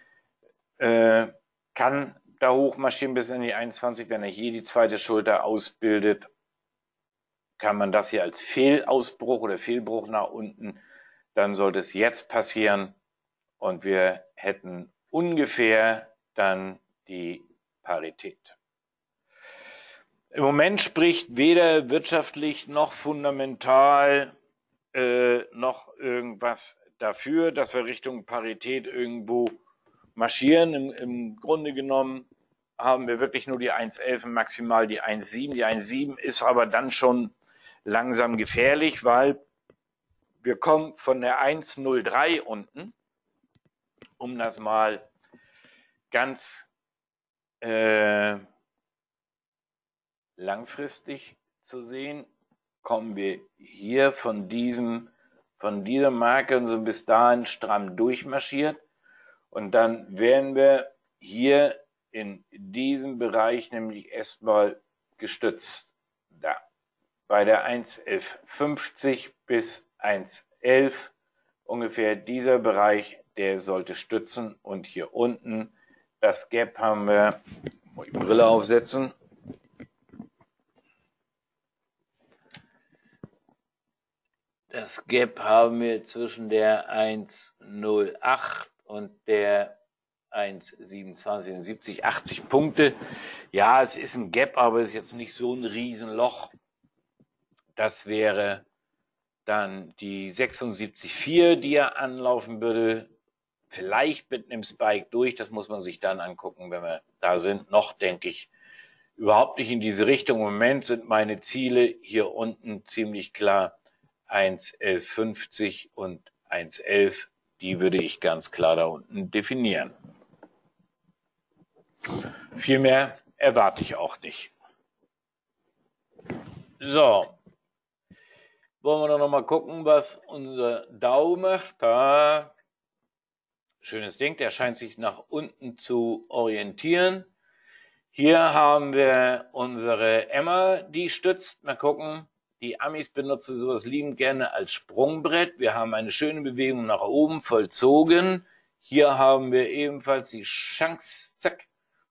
Kann da hochmarschieren bis an die 1,20, wenn er hier die zweite Schulter ausbildet, kann man das hier als Fehlausbruch oder Fehlbruch nach unten, dann sollte es jetzt passieren und wir hätten ungefähr dann die Parität. Im Moment spricht weder wirtschaftlich noch fundamental noch irgendwas dafür, dass wir Richtung Parität irgendwo marschieren. Im Grunde genommen haben wir wirklich nur die 1,11 und maximal die 1,7. Die 1,7 ist aber dann schon langsam gefährlich, weil Wir kommen von der 1,03 unten, um das mal ganz langfristig zu sehen, kommen wir hier von dieser Marke und so bis dahin stramm durchmarschiert. Und dann werden wir hier in diesem Bereich nämlich erstmal gestützt. Da. Bei der 1,1150 bis 1,11 ungefähr dieser Bereich, der sollte stützen. Und hier unten das Gap haben wir, muss ich die Brille aufsetzen. Das Gap haben wir zwischen der 1,08 und der 1,27, 70, 80 Punkte. Ja, es ist ein Gap, aber es ist jetzt nicht so ein Riesenloch. Das wäre dann die 76,4, die er anlaufen würde. Vielleicht mit einem Spike durch. Das muss man sich dann angucken, wenn wir da sind. Noch denke ich überhaupt nicht in diese Richtung. Im Moment sind meine Ziele hier unten ziemlich klar 1,1150 und 1,11. Die würde ich ganz klar da unten definieren. Viel mehr erwarte ich auch nicht. So. Wollen wir doch noch mal gucken, was unser Dow macht. Da. Schönes Ding, der scheint sich nach unten zu orientieren. Hier haben wir unsere Emma, die stützt. Mal gucken. Die Amis benutzen sowas liebend gerne als Sprungbrett. Wir haben eine schöne Bewegung nach oben vollzogen. Hier haben wir ebenfalls die Chance. Zack.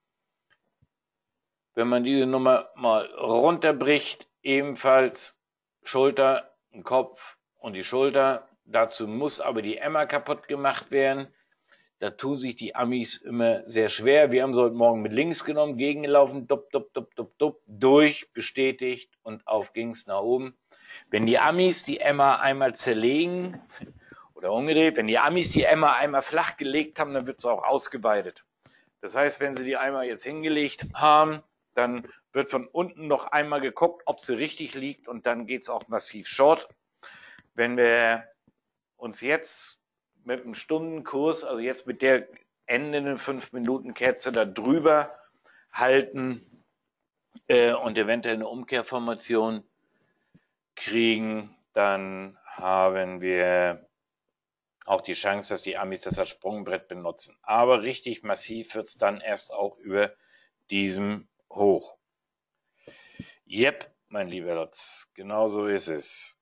Wenn man diese Nummer mal runterbricht, ebenfalls Schulter, Kopf und die Schulter. Dazu muss aber die Emma kaputt gemacht werden. Da tun sich die Amis immer sehr schwer. Wir haben sie heute Morgen mit links genommen, gegengelaufen, durch, bestätigt und auf ging's nach oben. Wenn die Amis die Emma einmal zerlegen oder umgedreht, wenn die Amis die Emma einmal flach gelegt haben, dann wird sie auch ausgeweitet. Das heißt, wenn sie die einmal jetzt hingelegt haben, dann wird von unten noch einmal geguckt, ob sie richtig liegt und dann geht's auch massiv short. Wenn wir uns jetzt mit einem Stundenkurs, also jetzt mit der endenden 5-Minuten-Kerze da drüber halten und eventuell eine Umkehrformation kriegen, dann haben wir auch die Chance, dass die Amis das als Sprungbrett benutzen. Aber richtig massiv wird es dann erst auch über diesem Hoch. Yep, mein lieber Lotz, genau so ist es.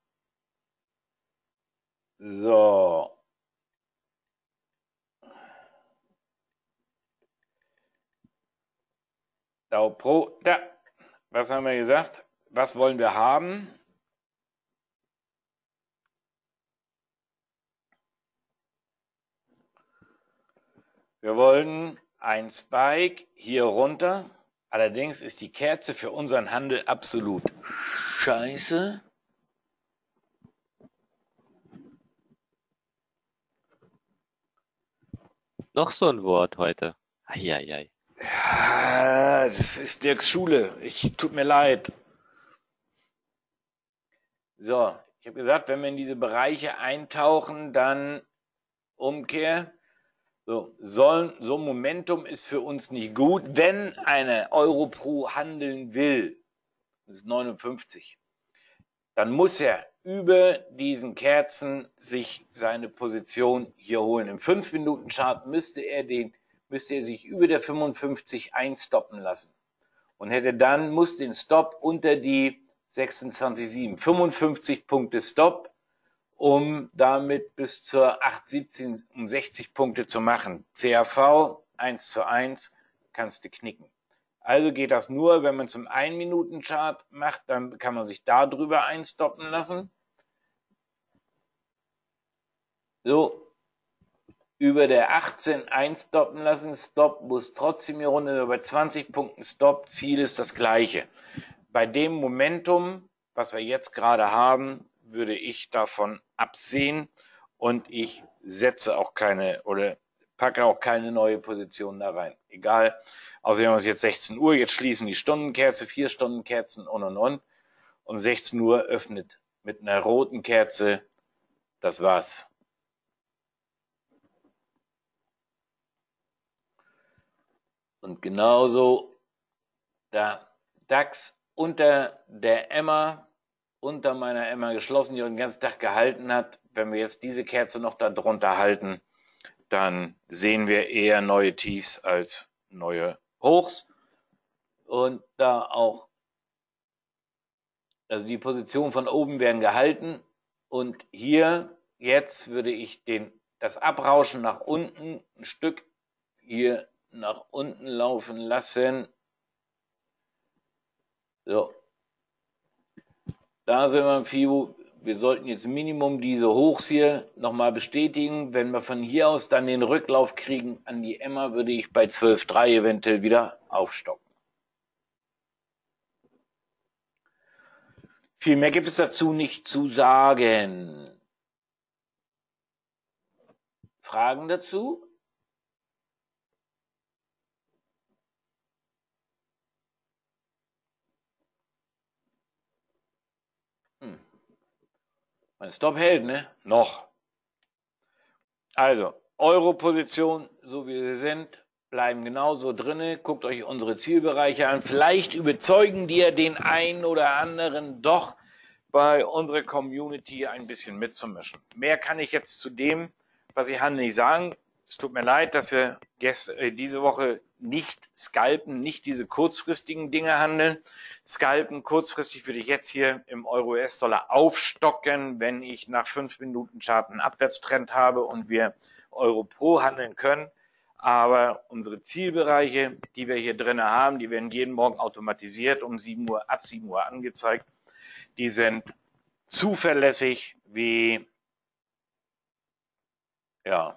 So. Dow Pro, da. Was haben wir gesagt? Was wollen wir haben? Wir wollen ein Spike hier runter. Allerdings ist die Kerze für unseren Handel absolut scheiße. Noch so ein Wort heute. Eieiei. Ja, das ist Dirks Schule. Tut mir leid. So, ich habe gesagt, wenn wir in diese Bereiche eintauchen, dann Umkehr. So Momentum ist für uns nicht gut. Wenn eine Europro handeln will, das ist 59, dann muss er über diesen Kerzen sich seine Position hier holen. Im 5-Minuten-Chart müsste er sich über der 55 einstoppen lassen und muss den Stop unter die 26,7, 55 Punkte Stop, um damit bis zur 8,17 um 60 Punkte zu machen. CAV 1:1 kannst du knicken. Also geht das nur, wenn man zum 1-Minuten-Chart macht, dann kann man sich da drüber einstoppen lassen. So, über der 18 einstoppen lassen. Stop muss trotzdem hier runter, bei 20 Punkten Stop. Ziel ist das gleiche. Bei dem Momentum, was wir jetzt gerade haben, würde ich davon absehen und ich setze auch keine oder packe auch keine neue Position da rein. Egal, außerdem ist es jetzt 16 Uhr, jetzt schließen die Stundenkerze, 4 Stundenkerzen und. Und 16 Uhr öffnet mit einer roten Kerze Das war's. Und genauso der DAX unter der Emma, unter meiner Emma geschlossen, die den ganzen Tag gehalten hat. Wenn wir jetzt diese Kerze noch da drunter halten, dann sehen wir eher neue Tiefs als neue Hochs. Und da auch, also die Positionen von oben werden gehalten. Und hier jetzt würde ich das Abrauschen nach unten ein Stück hier nach unten laufen lassen. So. Da sind wir im FIBO. Wir sollten jetzt Minimum diese Hochs hier nochmal bestätigen. Wenn wir von hier aus dann den Rücklauf kriegen an die Emma, würde ich bei 12,3 eventuell wieder aufstocken. Viel mehr gibt es dazu nicht zu sagen. Fragen dazu? Mein Stop hält, ne? Noch. Also, Euro-Position, so wie sie sind, bleiben genauso drinne. Guckt euch unsere Zielbereiche an. Vielleicht überzeugen die ja den einen oder anderen doch bei unserer Community ein bisschen mitzumischen. Mehr kann ich jetzt zu dem, was ich handle, nicht sagen. Es tut mir leid, dass wir diese Woche nicht scalpen, nicht diese kurzfristigen Dinge handeln. Scalpen kurzfristig würde ich jetzt hier im Euro-US-Dollar aufstocken, wenn ich nach 5 Minuten Chart einen Abwärtstrend habe und wir Euro Pro handeln können. Aber unsere Zielbereiche, die wir hier drin haben, die werden jeden Morgen automatisiert um 7 Uhr, ab 7 Uhr angezeigt. Die sind zuverlässig wie, ja,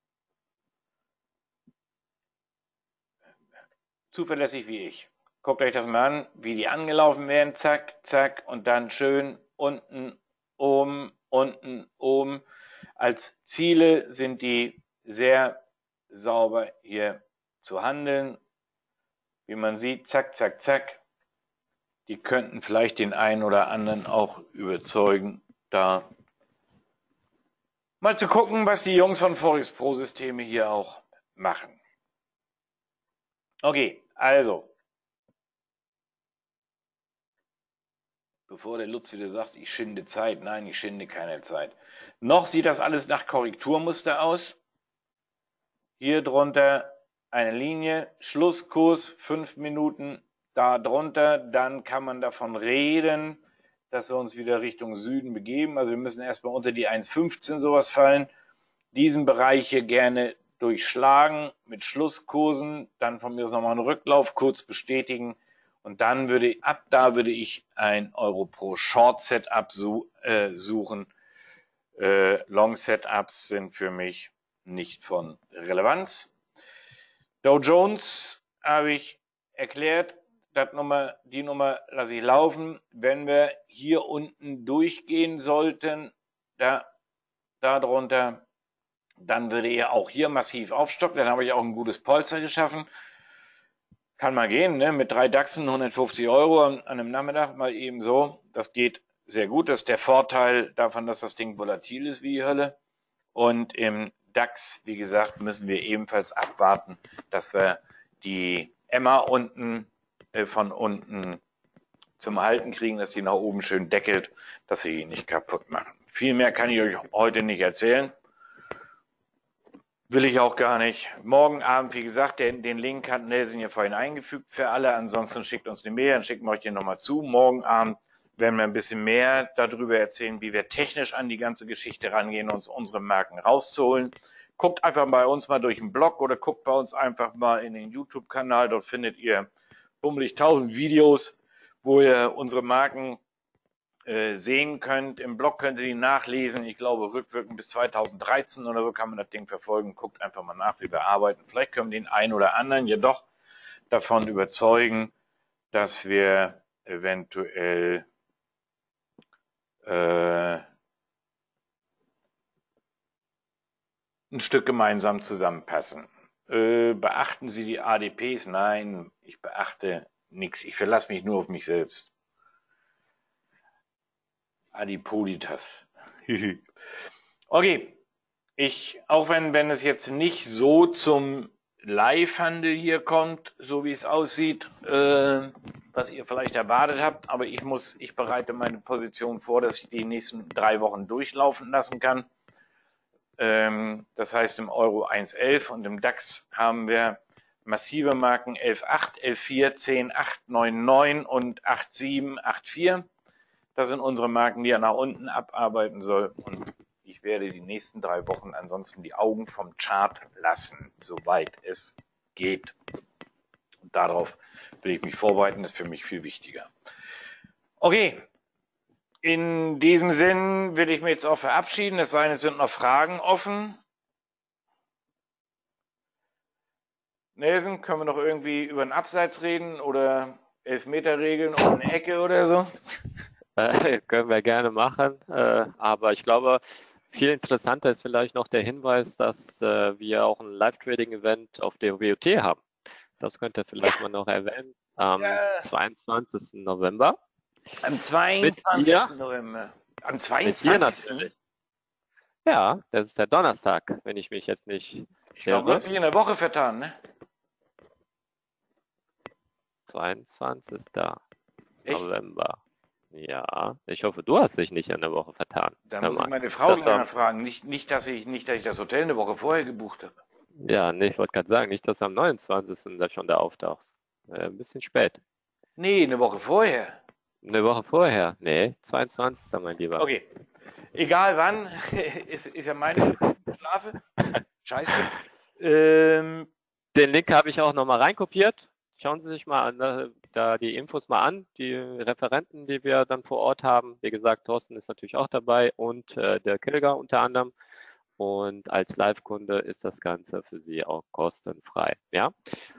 zuverlässig wie ich. Guckt euch das mal an, wie die angelaufen werden, zack, zack, und dann schön unten, oben, unten, oben. Als Ziele sind die sehr sauber hier zu handeln. Wie man sieht, zack, zack, zack. Die könnten vielleicht den einen oder anderen auch überzeugen, da mal zu gucken, was die Jungs von Forex Pro Systeme hier auch machen. Okay, also, bevor der Lutz wieder sagt, ich schinde Zeit. Nein, ich schinde keine Zeit. Noch sieht das alles nach Korrekturmuster aus. Hier drunter eine Linie, Schlusskurs 5 Minuten, da drunter, dann kann man davon reden, dass wir uns wieder Richtung Süden begeben. Also wir müssen erstmal unter die 1,15 sowas fallen. Diesen Bereich hier gerne durchschlagen mit Schlusskursen, dann von mir aus nochmal einen Rücklauf kurz bestätigen und dann würde ich ein Euro pro Short Setup suchen. Long Setups sind für mich nicht von Relevanz. Dow Jones habe ich erklärt, die Nummer lasse ich laufen. Wenn wir hier unten durchgehen sollten, darunter, dann würde er auch hier massiv aufstocken. Dann habe ich auch ein gutes Polster geschaffen. Kann mal gehen, ne? Mit 3 DAXen 150 Euro an einem Nachmittag mal eben so. Das geht sehr gut. Das ist der Vorteil davon, dass das Ding volatil ist wie die Hölle. Und im DAX, wie gesagt, müssen wir ebenfalls abwarten, dass wir die Emma von unten zum Halten kriegen, dass die nach oben schön deckelt, dass wir ihn nicht kaputt machen. Viel mehr kann ich euch heute nicht erzählen. Will ich auch gar nicht. Morgen Abend, wie gesagt, den Link hat Nelson ja vorhin eingefügt für alle. Ansonsten schickt uns eine Mail, dann schicken wir euch den nochmal zu. Morgen Abend werden wir ein bisschen mehr darüber erzählen, wie wir technisch an die ganze Geschichte rangehen, uns unsere Marken rauszuholen. Guckt einfach bei uns mal durch den Blog oder guckt bei uns einfach mal in den YouTube-Kanal. Dort findet ihr bummelig 1000 Videos, wo ihr unsere Marken sehen könnt. Im Blog könnt ihr die nachlesen. Ich glaube, rückwirkend bis 2013 oder so kann man das Ding verfolgen. Guckt einfach mal nach, wie wir arbeiten. Vielleicht können wir den einen oder anderen jedoch davon überzeugen, dass wir eventuell ein Stück gemeinsam zusammenpassen. Beachten Sie die ADPs? Nein, ich beachte nichts. Ich verlasse mich nur auf mich selbst. Adipositas. Okay, auch wenn es jetzt nicht so zum Live-Handel hier kommt, so wie es aussieht, was ihr vielleicht erwartet habt, aber ich bereite meine Position vor, dass ich die nächsten 3 Wochen durchlaufen lassen kann. Das heißt, im Euro 1,11 und im DAX haben wir massive Marken 11,8, 11,4, 10,8, 9,9 und 8,7, 8,4. Das sind unsere Marken, die er nach unten abarbeiten soll. Und ich werde die nächsten 3 Wochen ansonsten die Augen vom Chart lassen, soweit es geht. Und darauf will ich mich vorbereiten, das ist für mich viel wichtiger. Okay, in diesem Sinn will ich mich jetzt auch verabschieden, es sei denn, es sind noch Fragen offen. Nelson, können wir noch irgendwie über einen Abseits reden oder Elfmeterregeln um eine Ecke oder so? Können wir gerne machen, aber ich glaube, viel interessanter ist vielleicht noch der Hinweis, dass wir auch ein Live-Trading-Event auf der WOT haben. Das könnt ihr vielleicht mal noch erwähnen. Am 22. November. Am 22. November. Am 22. Mit dir natürlich. Ja, das ist der Donnerstag, wenn ich mich jetzt nicht Ich glaube, du hast dich in der Woche vertan, ne? 22. November. Ja, ich hoffe, du hast dich nicht in der Woche vertan. Da muss ich meine Frau gleich fragen. Nicht, dass ich das Hotel eine Woche vorher gebucht habe. Ja, nee, ich wollte gerade sagen, nicht, dass du am 29. da schon da auftauchst. Ein bisschen spät. Nee, eine Woche vorher. Eine Woche vorher? Nee, 22. mein Lieber. Okay. Egal wann, ist ja meine Schlafe. Scheiße. Den Link habe ich auch nochmal reinkopiert. Schauen Sie sich mal an, da die Infos mal an, die Referenten, die wir dann vor Ort haben. Wie gesagt, Thorsten ist natürlich auch dabei und der Kilger unter anderem. Und als Live-Kunde ist das Ganze für Sie auch kostenfrei. Ja?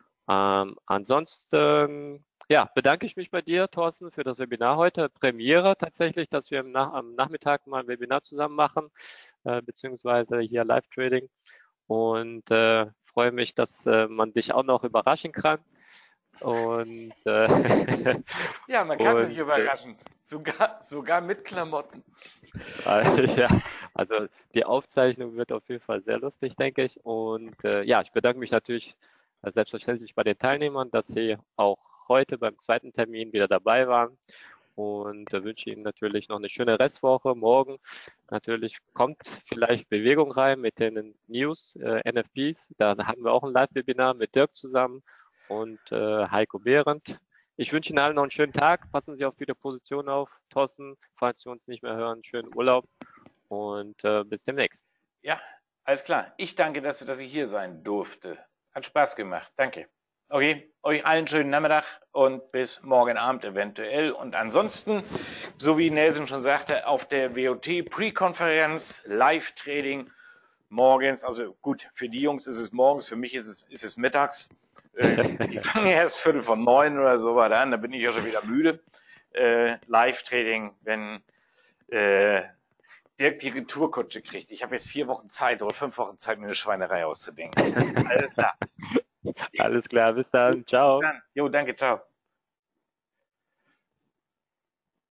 Ansonsten ja, bedanke ich mich bei dir, Thorsten, für das Webinar heute. Premiere tatsächlich, dass wir am Nachmittag mal ein Webinar zusammen machen, beziehungsweise hier Live-Trading. Und freue mich, dass man dich auch noch überraschen kann. Und ja, man kann mich überraschen. Sogar mit Klamotten. Ja, also die Aufzeichnung wird auf jeden Fall sehr lustig, denke ich. Und ja, ich bedanke mich natürlich selbstverständlich bei den Teilnehmern, dass sie auch heute beim zweiten Termin wieder dabei waren. Und wünsche Ihnen natürlich noch eine schöne Restwoche. Morgen natürlich kommt vielleicht Bewegung rein mit den News, NFPs. Da haben wir auch ein Live-Webinar mit Dirk zusammen und Heiko Behrendt. Ich wünsche Ihnen allen noch einen schönen Tag. Passen Sie auf viele Positionen auf. Thorsten, falls Sie uns nicht mehr hören, schönen Urlaub und bis demnächst. Ja, alles klar. Ich danke, dass ich hier sein durfte. Hat Spaß gemacht. Danke. Okay, euch allen schönen Nachmittag und bis morgen Abend eventuell. Und ansonsten, so wie Nelson schon sagte, auf der WOT Pre-Konferenz, Live-Trading morgens. Also gut, für die Jungs ist es morgens, für mich ist es mittags. Ich fange erst 8:45 oder so weiter an, da bin ich ja schon wieder müde. Live-Trading, wenn Dirk die Retourkutsche kriegt. Ich habe jetzt 4 Wochen Zeit oder 5 Wochen Zeit, mir eine Schweinerei auszudenken. Alles klar. Alles klar, bis dann. Ciao. Bis dann. Jo, danke, ciao.